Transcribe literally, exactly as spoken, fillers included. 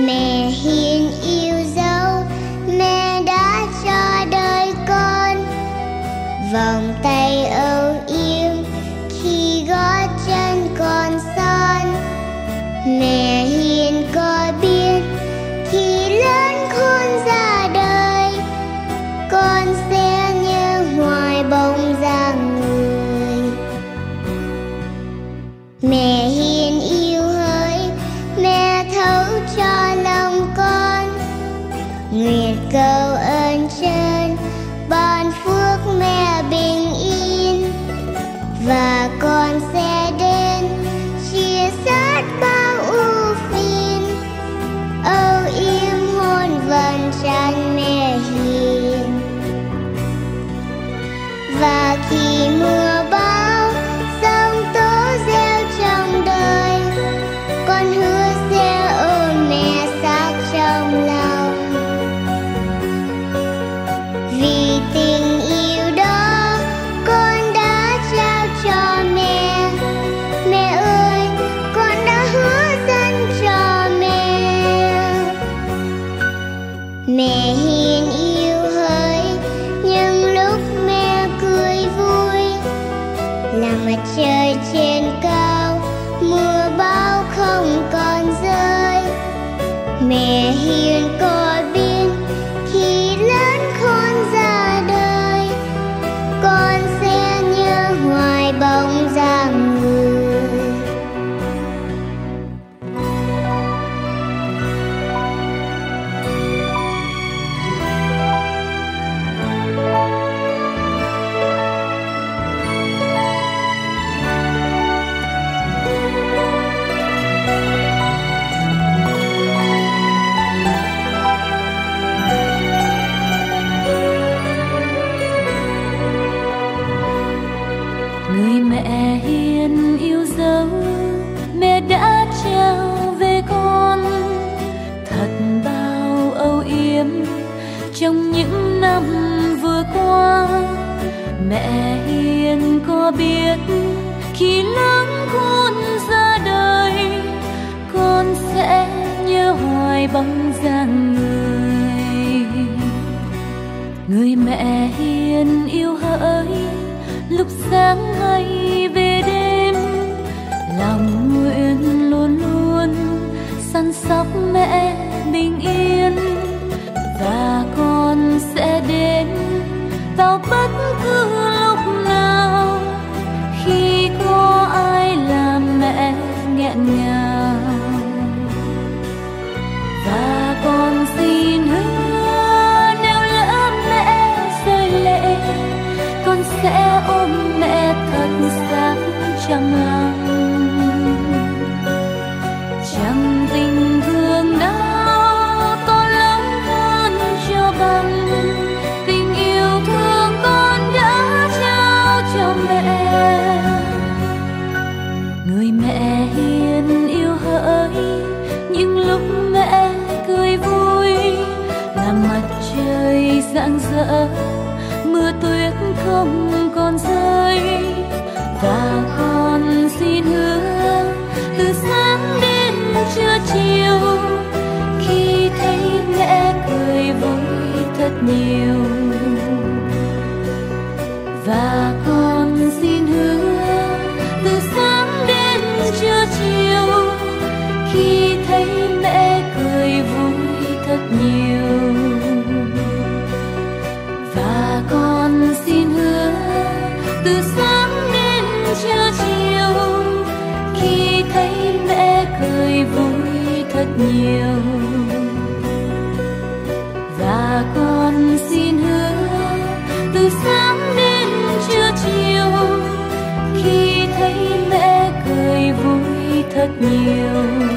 Mẹ hiền yêu dấu, mẹ đã cho đời con vòng tay âu yếm khi gót chân còn son. Mẹ hiền có biết khi lớn khôn ra đời, con sẽ nhớ hoài bóng dáng người. Mẹ hiền yêu hỡi, mẹ thấu cho lòng con, nguyện cầu ơn trên ban phước mẹ bình yên, và con sẽ đến chia sát bao ưu phiền, âu yếm hôn vần tràn mẹ hiền. Và khi mưa bão giông tố gieo trong đời, con hứa sẽ ôm mẹ sát trong lòng. Vì tình yêu đó con đã trao cho mẹ, mẹ ơi con đã hứa dâng cho mẹ. Mẹ hiền yêu hỡi, những lúc mẹ cười vui là mặt trời trên cao, mưa bão không còn rơi. Mẹ hiền có biết khi lớn khôn ra đời, con sẽ nhớ hoài bóng dáng người. Người mẹ hiền yêu dấu, mẹ đã trao về con thật bao âu yếm trong những năm vừa qua. Mẹ hiền có biết khi lớn khôn ra đời, con sẽ nhớ hoài bóng dáng người. Người mẹ hiền yêu hỡi, lúc sáng hay về đêm, lòng nguyện luôn luôn săn sóc mẹ bình yên. Và con sẽ đến vào bất cứ lúc nào khi có ai làm mẹ nghẹn ngào. Và con xin hứa nếu lỡ mẹ rơi lệ, con sẽ ôm mẹ thật sát trong lòng. Chẳng tình thương nào to lớn hơn cho bằng tình yêu thương con đã trao cho mẹ. Người mẹ hiền yêu hỡi, những lúc mẹ cười vui là mặt trời rạng rỡ, mưa tuyết không còn rơi. Và con xin hứa từ sáng đến trưa chiều, khi thấy mẹ cười vui thật nhiều. Và con xin hứa từ sáng đến trưa chiều, khi thấy mẹ cười vui thật nhiều. Và con xin hứa từ sáng đến trưa chiều, khi thấy mẹ cười vui thật nhiều. Và con xin hứa từ sáng đến trưa chiều, khi thấy mẹ cười vui thật nhiều.